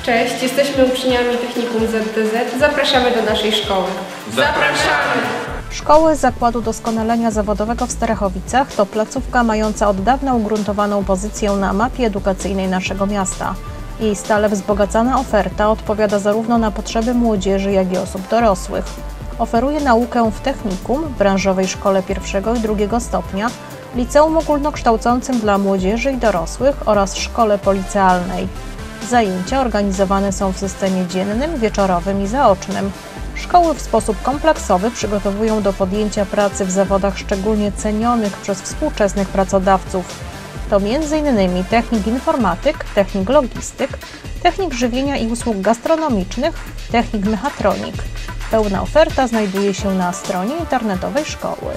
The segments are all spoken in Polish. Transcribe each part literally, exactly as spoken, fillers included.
Cześć, jesteśmy uczniami Technikum Z D Z. Zapraszamy do naszej szkoły. Zapraszamy! Szkoły Zakładu Doskonalenia Zawodowego w Starachowicach to placówka mająca od dawna ugruntowaną pozycję na mapie edukacyjnej naszego miasta. Jej stale wzbogacana oferta odpowiada zarówno na potrzeby młodzieży, jak i osób dorosłych. Oferuje naukę w technikum, branżowej szkole pierwszego i drugiego stopnia, liceum ogólnokształcącym dla młodzieży i dorosłych oraz szkole policealnej. Zajęcia organizowane są w systemie dziennym, wieczorowym i zaocznym. Szkoły w sposób kompleksowy przygotowują do podjęcia pracy w zawodach szczególnie cenionych przez współczesnych pracodawców. To między innymi technik informatyk, technik logistyk, technik żywienia i usług gastronomicznych, technik mechatronik. Pełna oferta znajduje się na stronie internetowej szkoły.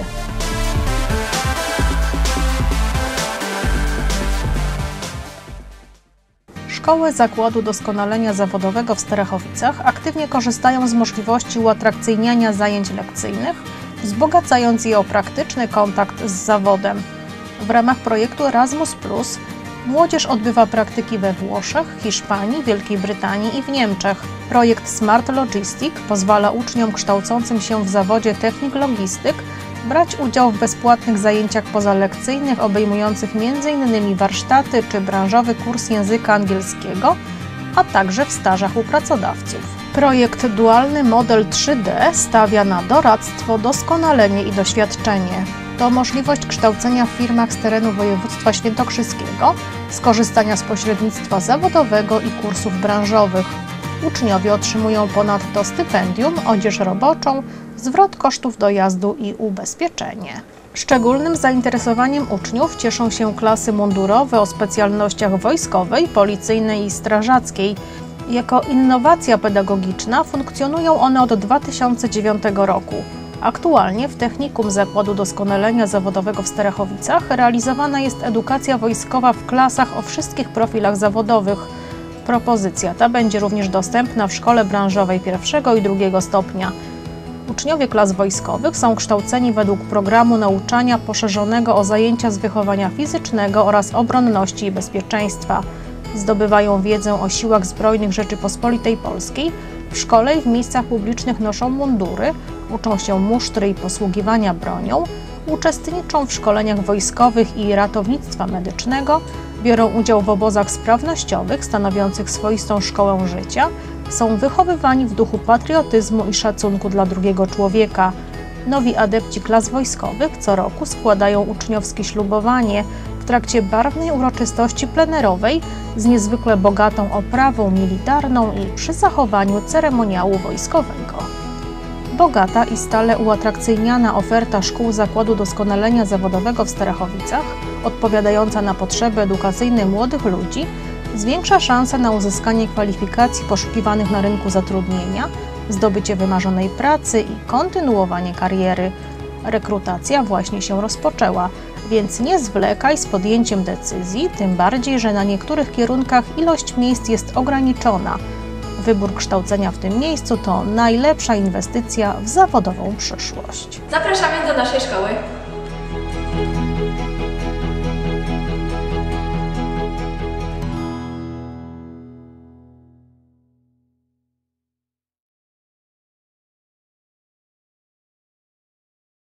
Szkoły Zakładu Doskonalenia Zawodowego w Starachowicach aktywnie korzystają z możliwości uatrakcyjniania zajęć lekcyjnych, wzbogacając je o praktyczny kontakt z zawodem. W ramach projektu Erasmus plus młodzież odbywa praktyki we Włoszech, Hiszpanii, Wielkiej Brytanii i w Niemczech. Projekt Smart Logistic pozwala uczniom kształcącym się w zawodzie technik logistyk brać udział w bezpłatnych zajęciach pozalekcyjnych obejmujących między innymi warsztaty czy branżowy kurs języka angielskiego, a także w stażach u pracodawców. Projekt Dualny Model trzy D stawia na doradztwo, doskonalenie i doświadczenie. To możliwość kształcenia w firmach z terenu województwa świętokrzyskiego, skorzystania z pośrednictwa zawodowego i kursów branżowych. Uczniowie otrzymują ponadto stypendium, odzież roboczą, zwrot kosztów dojazdu i ubezpieczenie. Szczególnym zainteresowaniem uczniów cieszą się klasy mundurowe o specjalnościach wojskowej, policyjnej i strażackiej. Jako innowacja pedagogiczna funkcjonują one od dwa tysiące dziewiątego roku. Aktualnie w Technikum Zakładu Doskonalenia Zawodowego w Starachowicach realizowana jest edukacja wojskowa w klasach o wszystkich profilach zawodowych. Propozycja ta będzie również dostępna w szkole branżowej pierwszego i drugiego stopnia. Uczniowie klas wojskowych są kształceni według programu nauczania poszerzonego o zajęcia z wychowania fizycznego oraz obronności i bezpieczeństwa. Zdobywają wiedzę o siłach zbrojnych Rzeczypospolitej Polskiej. W szkole i w miejscach publicznych noszą mundury, uczą się musztry i posługiwania bronią, uczestniczą w szkoleniach wojskowych i ratownictwa medycznego, biorą udział w obozach sprawnościowych stanowiących swoistą szkołę życia, są wychowywani w duchu patriotyzmu i szacunku dla drugiego człowieka. Nowi adepci klas wojskowych co roku składają uczniowskie ślubowanie w trakcie barwnej uroczystości plenerowej z niezwykle bogatą oprawą militarną i przy zachowaniu ceremoniału wojskowego. Bogata i stale uatrakcyjniana oferta szkół Zakładu Doskonalenia Zawodowego w Starachowicach, odpowiadająca na potrzeby edukacyjne młodych ludzi, zwiększa szanse na uzyskanie kwalifikacji poszukiwanych na rynku zatrudnienia, zdobycie wymarzonej pracy i kontynuowanie kariery. Rekrutacja właśnie się rozpoczęła, więc nie zwlekaj z podjęciem decyzji, tym bardziej, że na niektórych kierunkach ilość miejsc jest ograniczona. Wybór kształcenia w tym miejscu to najlepsza inwestycja w zawodową przyszłość. Zapraszamy do naszej szkoły.